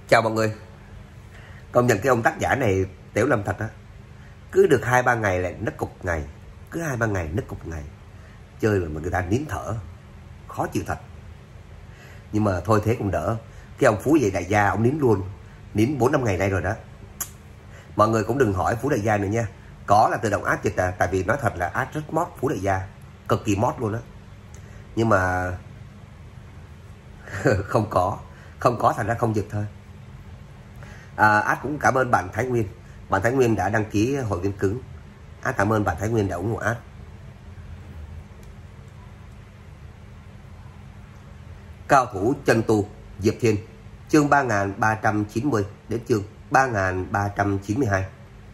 Chào mọi người. Công nhận cái ông tác giả này tiểu lâm thật á. Cứ được 2-3 ngày lại nấc cục ngày. Cứ 2-3 ngày nấc cục ngày. Chơi mà người ta nín thở. Khó chịu thật. Nhưng mà thôi thế cũng đỡ. Cái ông Phú Vậy Đại Gia ông nín luôn. Nín 4-5 ngày nay rồi đó. Mọi người cũng đừng hỏi Phú Đại Gia nữa nha. Có là tự động át dịch à. Tại vì nói thật là át rất mót Phú Đại Gia. Cực kỳ mót luôn á. Nhưng mà không có thành ra không dịch thôi. Át cũng cảm ơn bạn Thái Nguyên. Bạn Thái Nguyên đã đăng ký hội viên cứng. Át cảm ơn bạn Thái Nguyên đã ủng hộ Át. Cao thủ chân tu Diệp Thiên, chương 3390 đến chương 3392.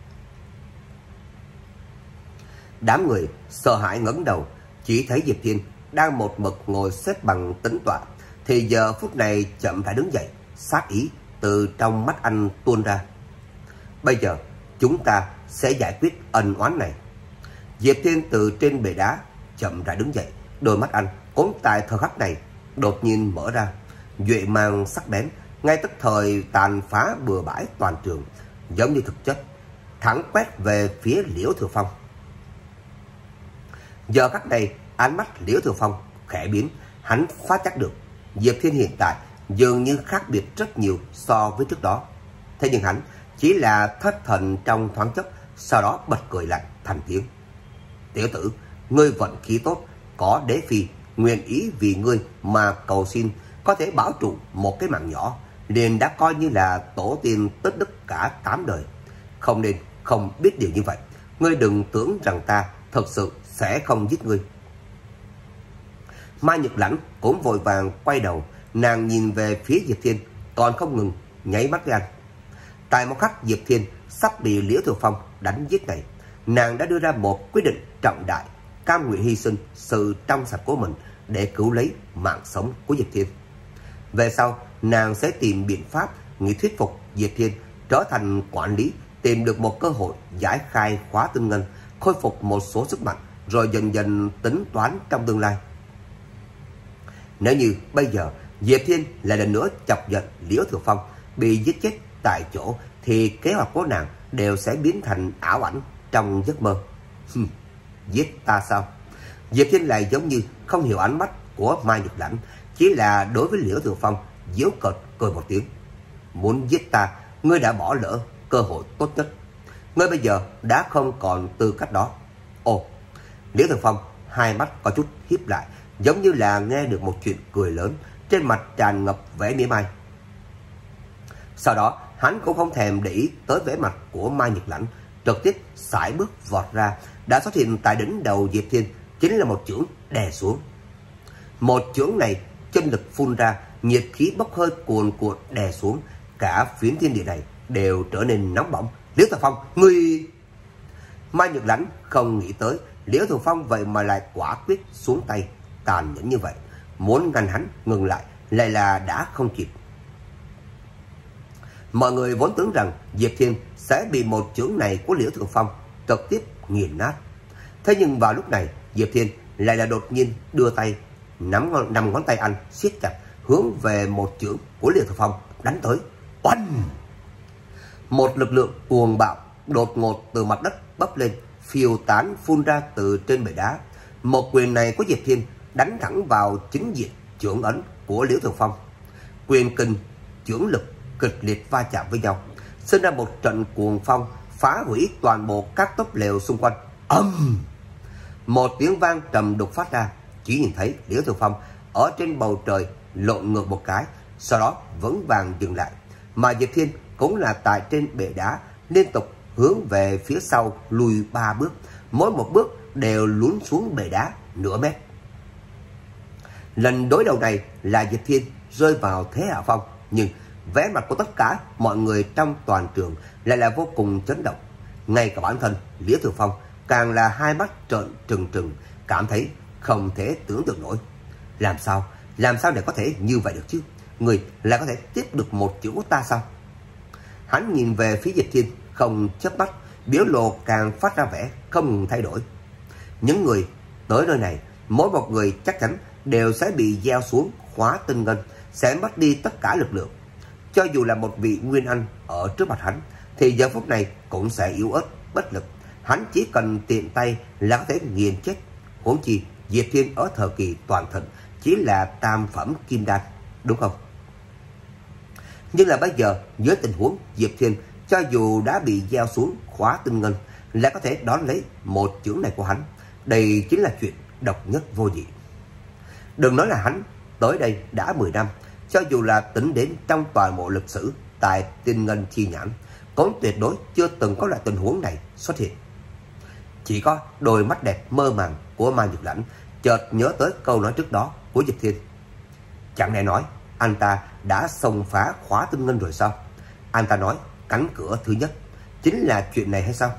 Đám người sợ hãi ngẩng đầu, chỉ thấy Diệp Thiên đang một mực ngồi xếp bằng tĩnh tọa, thì giờ phút này chậm rãi đứng dậy, sát ý từ trong mắt anh tuôn ra. Bây giờ chúng ta sẽ giải quyết ân oán này. Diệp Thiên từ trên bệ đá chậm rãi đứng dậy, đôi mắt anh cũng tại thời khắc này đột nhiên mở ra, duệ mang sắc bén, ngay tức thời tàn phá bừa bãi toàn trường, giống như thực chất thẳng quét về phía Liễu Thừa Phong. Giờ khắc này ánh mắt Liễu Thừa Phong khẽ biến, hắn phát giác được Diệp Thiên hiện tại dường như khác biệt rất nhiều so với trước đó. Thế nhưng hắn chỉ là thất thần trong thoáng chốc, sau đó bật cười lạnh thành tiếng. Tiểu tử, ngươi vận khí tốt, có đế phi nguyện ý vì ngươi mà cầu xin có thể bảo trụ một cái mạng nhỏ, liền đã coi như là tổ tiên tích đức cả 8 đời. Không nên không biết điều như vậy. Ngươi đừng tưởng rằng ta thật sự sẽ không giết ngươi. Mai Nhật Lãnh cũng vội vàng quay đầu, nàng nhìn về phía Diệp Thiên, còn không ngừng nháy mắt với anh. Tại một khắc Diệp Thiên sắp bị Liễu Thừa Phong đánh giết này, nàng đã đưa ra một quyết định trọng đại, cam nguyện hy sinh sự trong sạch của mình để cứu lấy mạng sống của Diệp Thiên. Về sau, nàng sẽ tìm biện pháp nghĩ thuyết phục Diệp Thiên trở thành quản lý, tìm được một cơ hội giải khai khóa tinh ngân, khôi phục một số sức mạnh, rồi dần dần tính toán trong tương lai. Nếu như bây giờ Diệp Thiên lại lần nữa chọc giận Liễu Thừa Phong bị giết chết tại chỗ, thì kế hoạch của nàng đều sẽ biến thành ảo ảnh trong giấc mơ. Giết ta sao? Diệp Thiên lại giống như không hiểu ánh mắt của Mai Nhật Lãnh, chỉ là đối với Liễu Thừa Phong giễu cợt cười một tiếng. Muốn giết ta, ngươi đã bỏ lỡ cơ hội tốt nhất. Ngươi bây giờ đã không còn tư cách đó. Ồ, Liễu Thừa Phong hai mắt có chút híp lại, giống như là nghe được một chuyện cười lớn, trên mặt tràn ngập vẻ mỉa mai. Sau đó hắn cũng không thèm để ý tới vẻ mặt của Mai Nhật Lãnh, trực tiếp sải bước vọt ra, đã xuất hiện tại đỉnh đầu Diệp Thiên, chính là một chưởng đè xuống. Một chưởng này chân lực phun ra, nhiệt khí bốc hơi cuồn cuộn đè xuống, cả phiến thiên địa này đều trở nên nóng bỏng. Liễu Thừa Phong, ngươi... Mai Nhật Lãnh không nghĩ tới Liễu Thừa Phong vậy mà lại quả quyết xuống tay tàn nhẫn như vậy, muốn ngăn hắn ngừng lại là đã không kịp. Mọi người vốn tưởng rằng Diệp Thiên sẽ bị một chưởng này của Liễu Thừa Phong trực tiếp nghiền nát. Thế nhưng vào lúc này Diệp Thiên lại là đột nhiên đưa tay nắm ngón tay anh siết chặt, hướng về một chưởng của Liễu Thừa Phong đánh tới. Oanh! Một lực lượng cuồng bạo đột ngột từ mặt đất bốc lên, phiêu tán phun ra từ trên bệ đá. Một quyền này của Diệp Thiên đánh thẳng vào chính diện chưởng ấn của Liễu Thừa Phong. Quyền kình chưởng lực kịch liệt va chạm với nhau, sinh ra một trận cuồng phong, phá hủy toàn bộ các túp lều xung quanh. Một tiếng vang trầm đục phát ra, chỉ nhìn thấy Liễu Thừa Phong ở trên bầu trời lộn ngược một cái, sau đó vững vàng dừng lại, mà Diệp Thiên cũng là tại trên bệ đá liên tục hướng về phía sau lùi 3 bước, mỗi một bước đều lún xuống bệ đá nửa mét. Lần đối đầu này là Diệp Thiên rơi vào thế hạ phong, nhưng vẻ mặt của tất cả mọi người trong toàn trường lại là vô cùng chấn động. Ngay cả bản thân Liễu Thừa Phong càng là hai mắt trợn trừng trừng, cảm thấy không thể tưởng tượng nổi. Làm sao để có thể như vậy được chứ? Người lại có thể tiếp được một chữ của ta sao? Hắn nhìn về phía Diệp Thiên không chớp mắt, biểu lộ càng phát ra vẻ không ngừng thay đổi. Những người tới nơi này, mỗi một người chắc chắn đều sẽ bị gieo xuống khóa tinh ngân, sẽ mất đi tất cả lực lượng. cho dù là một vị nguyên anh ở trước mặt hắn, thì giờ phút này cũng sẽ yếu ớt, bất lực. Hắn chỉ cần tiện tay là có thể nghiền chết. Huống chi Diệp Thiên ở thời kỳ toàn thịnh chỉ là tam phẩm kim đan, đúng không? Nhưng là bây giờ, với tình huống Diệp Thiên cho dù đã bị gieo xuống khóa tinh ngân, lại có thể đón lấy một chưởng này của hắn. Đây chính là chuyện độc nhất vô nhị. Đừng nói là hắn tới đây đã 10 năm, cho dù là tính đến trong toàn bộ lịch sử tại Tinh Ngân Chi Nhãn, cũng tuyệt đối chưa từng có loại tình huống này xuất hiện. Chỉ có đôi mắt đẹp mơ màng của Ma Nhược Lãnh chợt nhớ tới câu nói trước đó của Diệp Thiên. Chẳng lẽ nói anh ta đã xông phá khóa tinh ngân rồi sao? Anh ta nói cánh cửa thứ nhất chính là chuyện này hay sao?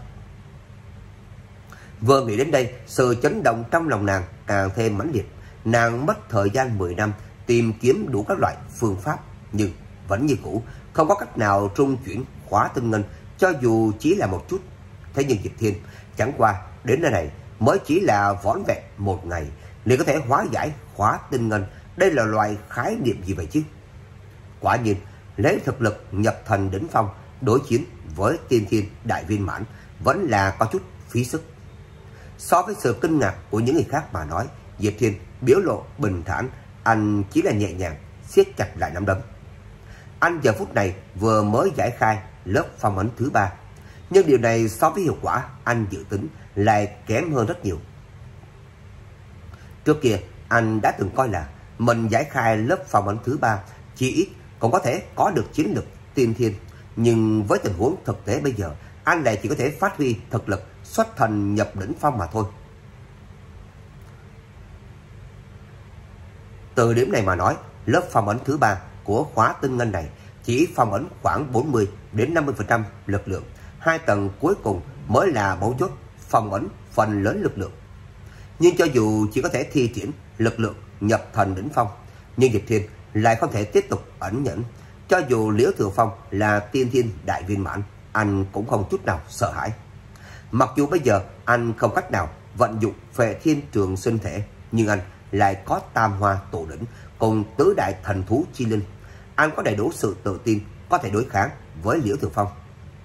Vừa nghĩ đến đây, sự chấn động trong lòng nàng càng thêm mãnh liệt. Nàng mất thời gian 10 năm tìm kiếm đủ các loại phương pháp, nhưng vẫn như cũ, không có cách nào trung chuyển khóa tinh ngân cho dù chỉ là một chút. Thế nhưng Diệp Thiên chẳng qua đến nơi này mới chỉ là vỏn vẹn một ngày liền có thể hóa giải khóa tinh ngân. Đây là loại khái niệm gì vậy chứ? Quả nhiên, lấy thực lực nhập thần đỉnh phong đối chiến với tiên thiên đại viên mãn vẫn là có chút phí sức. So với sự kinh ngạc của những người khác mà nói, Diệp Thiên biểu lộ bình thản, anh chỉ là nhẹ nhàng siết chặt lại nắm đấm. Anh giờ phút này vừa mới giải khai lớp phong ấn thứ 3, nhưng điều này so với hiệu quả anh dự tính lại kém hơn rất nhiều. Trước kia anh đã từng coi là mình giải khai lớp phong ấn thứ 3 chỉ ít cũng có thể có được chiến lực tiên thiên, nhưng với tình huống thực tế bây giờ, anh lại chỉ có thể phát huy thực lực xuất thần nhập đỉnh phong mà thôi. Từ điểm này mà nói, lớp phong ấn thứ 3 của khóa tinh ngân này chỉ phong ấn khoảng 40 đến 50% lực lượng. 2 tầng cuối cùng mới là mấu chốt phong ấn phần lớn lực lượng. Nhưng cho dù chỉ có thể thi triển lực lượng nhập thần đỉnh phong, nhưng Diệp Thiên lại không thể tiếp tục ẩn nhẫn. Cho dù Liễu Thừa Phong là tiên thiên đại viên mãn, anh cũng không chút nào sợ hãi. Mặc dù bây giờ anh không cách nào vận dụng Phệ Thiên Trường Sinh Thể, nhưng anh lại có Tam Hoa Tổ Đỉnh cùng tứ đại thần thú chi linh. Anh có đầy đủ sự tự tin có thể đối kháng với Liễu Thừa Phong.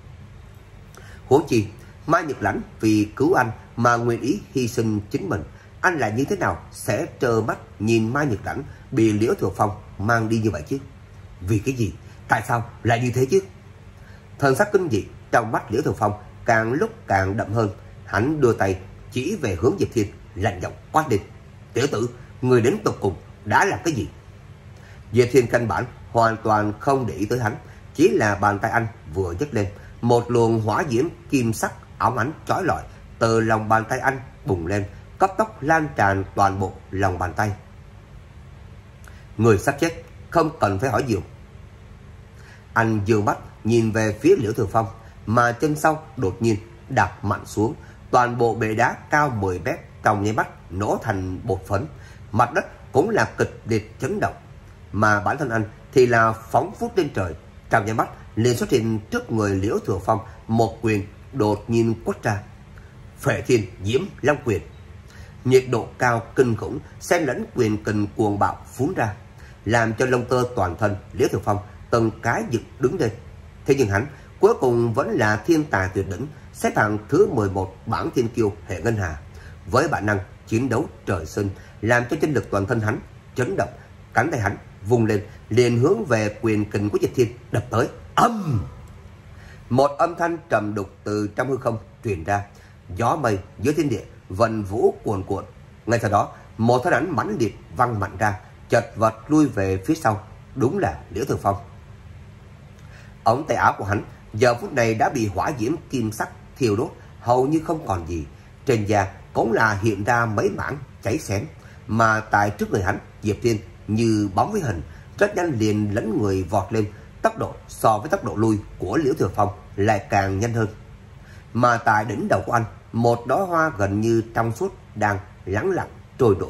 Huống chi Ma Nhược Lãnh vì cứu anh mà nguyện ý hy sinh chính mình, anh lại như thế nào sẽ trơ mắt nhìn Ma Nhược Lãnh bị Liễu Thừa Phong mang đi như vậy chứ? Vì cái gì? Tại sao lại như thế chứ? Thần sắc kinh dị trong mắt Liễu Thừa Phong càng lúc càng đậm hơn. Hắn đưa tay chỉ về hướng Diệp Thiên, lạnh giọng quát lên: "Tiểu tử, người đến tột cùng đã làm cái gì?" Diệp Thiên căn bản hoàn toàn không để ý tới hắn, chỉ là bàn tay anh vừa nhấc lên, một luồng hỏa diễm kim sắc óng ánh chói lọi từ lòng bàn tay anh bùng lên, cấp tốc lan tràn toàn bộ lòng bàn tay. Người sắp chết, không cần phải hỏi nhiều. Anh dương mắt nhìn về phía Liễu Thừa Phong, mà chân sau đột nhiên đạp mạnh xuống, toàn bộ bệ đá cao 10 mét trong nháy mắt nổ thành bột phấn, mặt đất cũng là kịch liệt chấn động, mà bản thân anh thì là phóng vút lên trời. Trong nháy mắt liền xuất hiện trước người Liễu Thừa Phong, một quyền đột nhiên quất ra, Phệ Thiên Diễm Long Quyền. Nhiệt độ cao kinh khủng xen lẫn quyền kình cuồng bạo phun ra, làm cho lông tơ toàn thân Liễu Thừa Phong từng cái dựng đứng lên. Thế nhưng hắn cuối cùng vẫn là thiên tài tuyệt đỉnh, xếp hạng thứ 11 bảng thiên kiêu hệ ngân hà. Với bản năng chiến đấu trời sinh, làm cho chân lực toàn thân hắn chấn động, cánh tay hắn vùng lên liền hướng về quyền kình của Diệp Thiên đập tới. Âm! Một âm thanh trầm đục từ trong hư không truyền ra, gió mây dưới thiên địa vần vũ cuồn cuộn. Ngay sau đó, một thân ảnh mãnh liệt văng mạnh ra, chật vật lui về phía sau. Đúng là Liễu Thừa Phong. Ống tay áo của hắn giờ phút này đã bị hỏa diễm kim sắc thiêu đốt hầu như không còn gì, trên da cũng là hiện ra mấy mảng cháy xém. Mà tại trước người hắn, Diệp Thiên như bóng với hình, rất nhanh liền lấn người vọt lên, tốc độ so với tốc độ lui của Liễu Thừa Phong lại càng nhanh hơn. Mà tại đỉnh đầu của anh, một đóa hoa gần như trong suốt đang lắng lặng trôi nổi.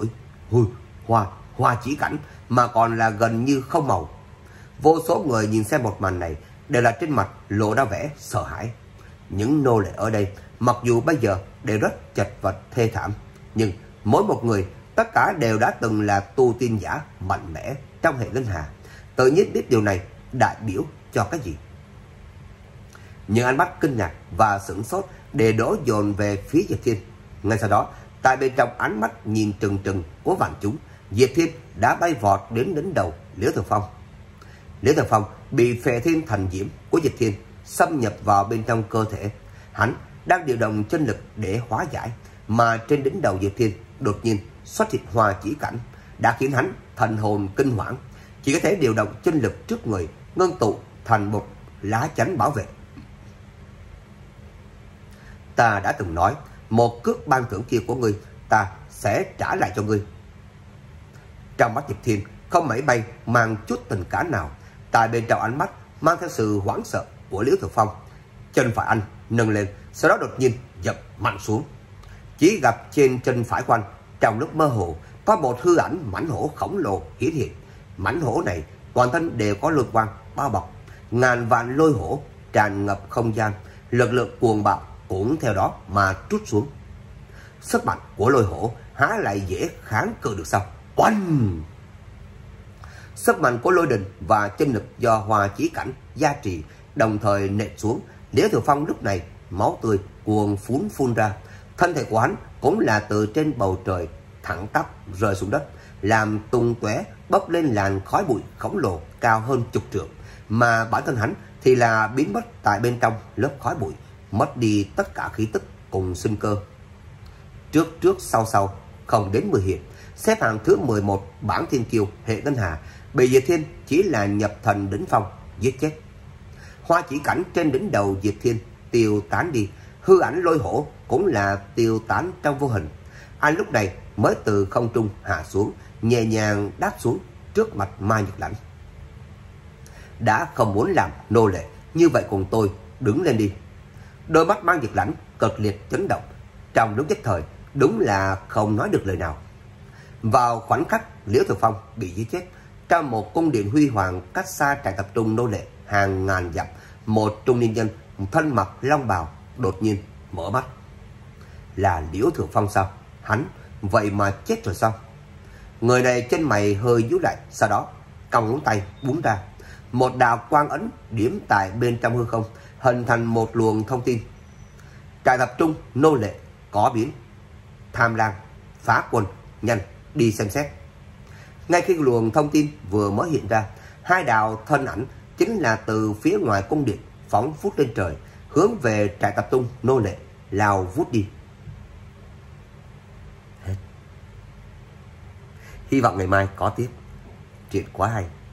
Hoa chỉ cảnh mà còn là gần như không màu. Vô số người nhìn xem một màn này đều là trên mặt lộ ra vẻ sợ hãi. Những nô lệ ở đây mặc dù bây giờ đều rất chật vật thê thảm, nhưng mỗi một người tất cả đều đã từng là tu tiên giả mạnh mẽ trong hệ ngân hà, tự nhiên biết điều này đại biểu cho cái gì. Những ánh mắt kinh ngạc và sửng sốt đều đổ dồn về phía Diệp Thiên. Ngay sau đó, tại bên trong ánh mắt nhìn trừng trừng của vạn chúng, Diệp Thiên đã bay vọt đến đỉnh đầu Liễu Thường Phong. Liễu Thường Phong bị phệ thiên thành diễm của Diệp Thiên xâm nhập vào bên trong cơ thể. Hắn đang điều động chân lực để hóa giải, mà trên đỉnh đầu Diệp Thiên đột nhiên xuất hiện Hoa Chỉ Cảnh, đã khiến hắn thần hồn kinh hoảng, chỉ có thể điều động chân lực trước người ngưng tụ thành một lá chắn bảo vệ. Ta đã từng nói, một cước ban thưởng kia của ngươi ta sẽ trả lại cho ngươi. Trong mắt Diệp Thiên không mảy may mang chút tình cảm nào, tại bên trong ánh mắt mang theo sự hoảng sợ của Liễu Thường Phong. Chân phải anh nâng lên, sau đó đột nhiên dập mạnh xuống. Chỉ gặp trên chân phải của anh, trong lúc mơ hồ có một hư ảnh mãnh hổ khổng lồ hiển hiện. Mãnh hổ này toàn thân đều có lôi quang bao bọc, ngàn vạn lôi hổ tràn ngập không gian, lực lượng cuồng bạo cũng theo đó mà trút xuống. Sức mạnh của lôi hổ há lại dễ kháng cự được sao? Oanh! Sức mạnh của lôi đình và chân lực do Hoa Chí Cảnh gia trì đồng thời nện xuống. Liễu Thường Phong lúc này máu tươi cuồn phun ra, thân thể của hắn cũng là từ trên bầu trời thẳng tắp rơi xuống đất, làm tung tóe bốc lên làn khói bụi khổng lồ cao hơn chục trượng, mà bản thân hắn thì là biến mất tại bên trong lớp khói bụi, mất đi tất cả khí tức cùng sinh cơ. Trước sau không đến 10 hiệp, xếp hạng thứ 11 bảng thiên kiêu hệ ngân hà bị Diệp Thiên chỉ là nhập thần đỉnh phong giết chết. Hoa Chỉ Cảnh trên đỉnh đầu Diệp Thiên tiêu tán đi, hư ảnh lôi hổ cũng là tiêu tán trong vô hình. Anh lúc này mới từ không trung hạ xuống, nhẹ nhàng đáp xuống trước mặt Mai Nhật Lãnh. Đã không muốn làm nô lệ, như vậy cùng tôi đứng lên đi. Đôi mắt Mai Nhật Lãnh cực liệt chấn động, trong lúc nhất thời đúng là không nói được lời nào. Vào khoảnh khắc Liễu Thường Phong bị giết chết, trong một cung điện huy hoàng cách xa trại tập trung nô lệ hàng ngàn dặm, một trung niên nhân thân mặc long bào đột nhiên mở mắt. Là Liễu Thường Phong sao? Hắn vậy mà chết rồi sao? Người này chân mày hơi nhíu lại, sau đó cong ngón tay búng ra, một đạo quang ấn điểm tại bên trong hư không, hình thành một luồng thông tin. Trại tập trung nô lệ có biến, tham lang phá quân, nhanh đi xem xét. Ngay khi luồng thông tin vừa mới hiện ra, hai đạo thân ảnh chính là từ phía ngoài cung điện phóng vút lên trời, hướng về trại tập trung nô lệ lao vút đi. Hết. Hy vọng ngày mai có tiếp. Chuyện quá hay.